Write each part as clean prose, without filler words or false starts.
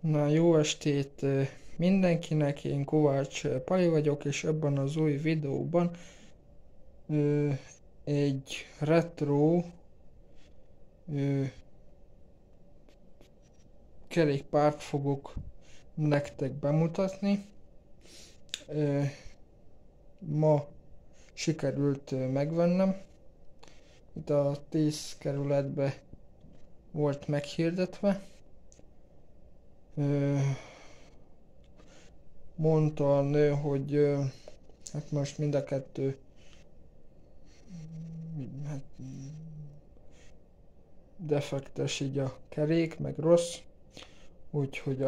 Na, jó estét mindenkinek, én Kovács Pali vagyok, és ebben az új videóban ö, egy retro ö, kerékpárt fogok nektek bemutatni. Ö, Ma sikerült megvennem, itt a 10 kerületbe volt meghirdetve. Ö, Mondta a nő, hogy hát most mind a kettő hát, defektes így a kerék, meg rossz, úgyhogy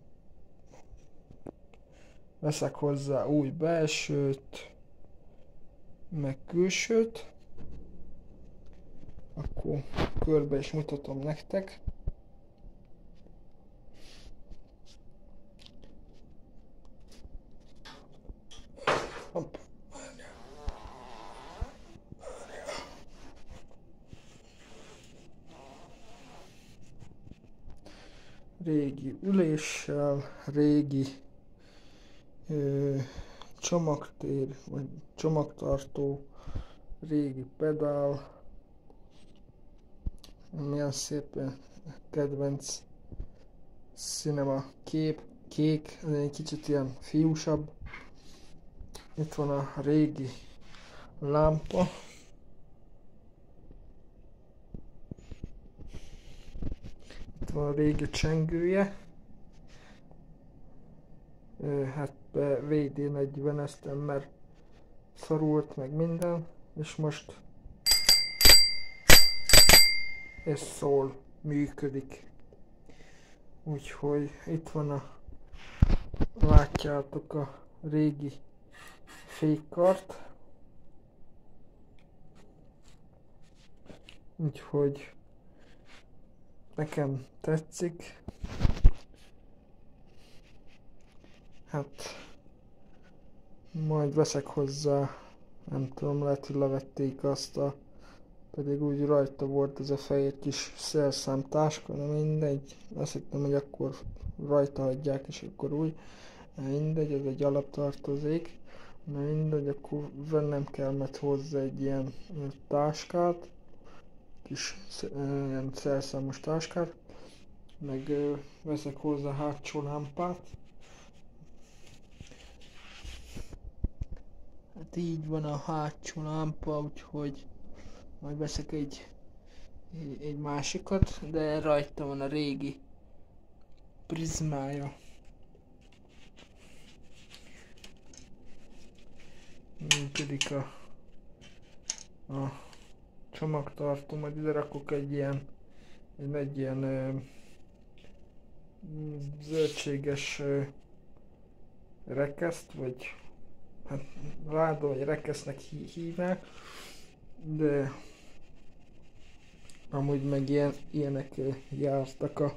veszek hozzá új belsőt, meg külsőt. Akkor körbe is mutatom nektek. Hopp. Régi üléssel, régi csomagtér, vagy csomagtartó, régi pedál, milyen szép kedvenc színem a kék, ez egy kicsit ilyen fiúsabb. Itt van a régi lámpa. Itt van a régi csengője. Hát VD40-eztem, mert szorult meg minden, és most ez szól, működik. Úgyhogy itt van látjátok a régi fékkart. Úgyhogy nekem tetszik. Hát majd veszek hozzá, nem tudom, lehet, hogy levették pedig úgy rajta volt ez a fehér kis szerszámtáska, de mindegy, azt hittem, hogy akkor rajta hagyják, és akkor úgy, mindegy, ez egy alaptartozék, de mindegy, akkor vennem kellett hozzá egy ilyen táskát, kis ilyen szerszámos táskát, meg veszek hozzá hátsó lámpát. Hát így van a hátsó lámpa, úgyhogy majd veszek egy másikat, de rajta van a régi prizmája. Működik a csomagtartó, majd ide rakok egy ilyen zöldséges rekeszt, vagy hát ráda vagy rekesznek hívják, de amúgy meg ilyenek jártak a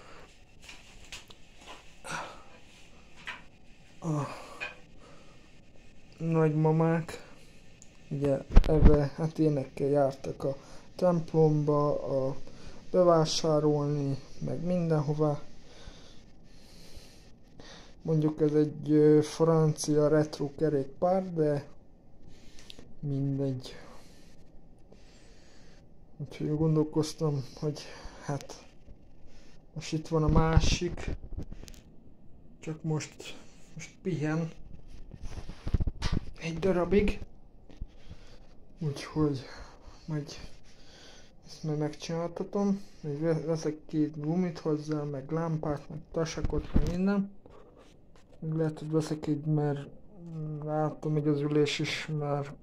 nagymamák. Ugye ebbe, hát ilyenekkel jártak a templomba, bevásárolni, meg mindenhova. Mondjuk ez egy francia retro kerékpár, de mindegy. Úgyhogy gondolkoztam, hogy hát most itt van a másik, csak most pihen egy darabig. Úgyhogy majd ezt majd megcsináltatom, még veszek 2 gumit hozzá, meg lámpát, meg tasakot, meg minden. Meg lehet, hogy veszek egy, mert látom, hogy az ülés is már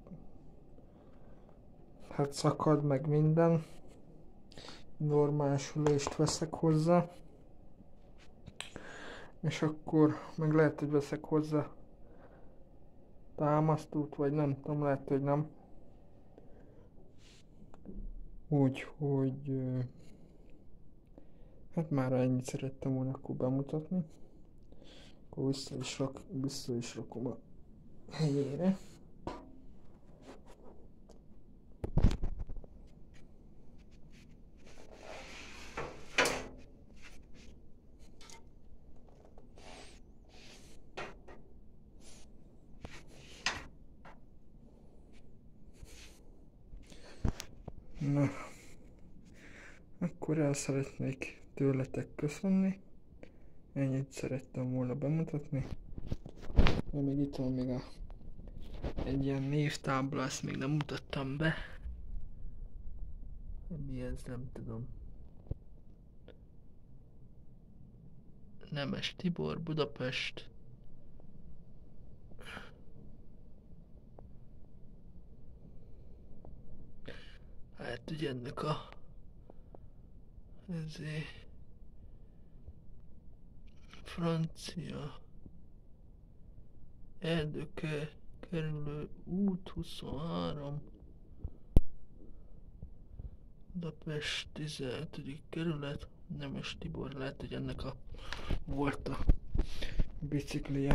hát szakad, meg minden. Normális ülést veszek hozzá. És akkor meg lehet, hogy veszek hozzá támasztót, vagy nem tudom, lehet, hogy nem. Úgyhogy hát már ennyit szerettem volna akkor bemutatni. Akkor vissza is rakom a helyére. Na, akkor el szeretnék tőletek köszönni. Ennyit szerettem volna bemutatni. Ja, még itt van még egy ilyen névtábla, ezt még nem mutattam be. Mi ez, nem tudom. Nemes Tibor, Budapest. Hát ugye ennek a francia Erdőke kerülő út 23 Budapest 15. kerület. Nemes Tibor, lehet, hogy ennek volt a biciklije.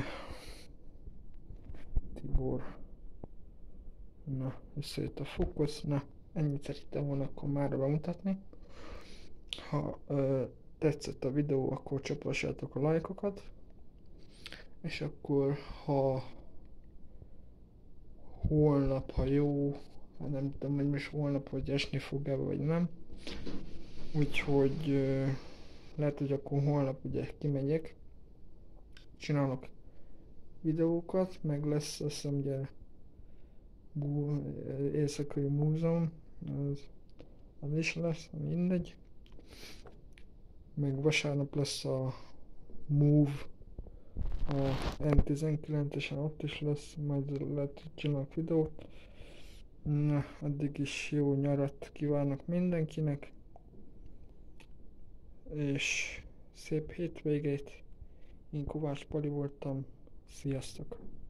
Tibor. Na, összejött a fókusz. Na, ennyit szerettem volna akkor már bemutatni. Ha tetszett a videó, akkor csapossátok a lájkokat. És akkor, ha holnap, ha jó, nem tudom, hogy most holnap, hogy esni fog-e, vagy nem. Úgyhogy lehet, hogy akkor holnap ugye kimegyek, csinálok videókat, meg lesz azt hiszem ugye éjszakai múzeum, az is lesz, mindegy. Meg vasárnap lesz a Move, a M19-esen ott is lesz, majd lehet, hogy csinálok videót. Na, addig is jó nyarat kívánok mindenkinek, és szép hétvégét. Én Kovács Pali voltam, sziasztok!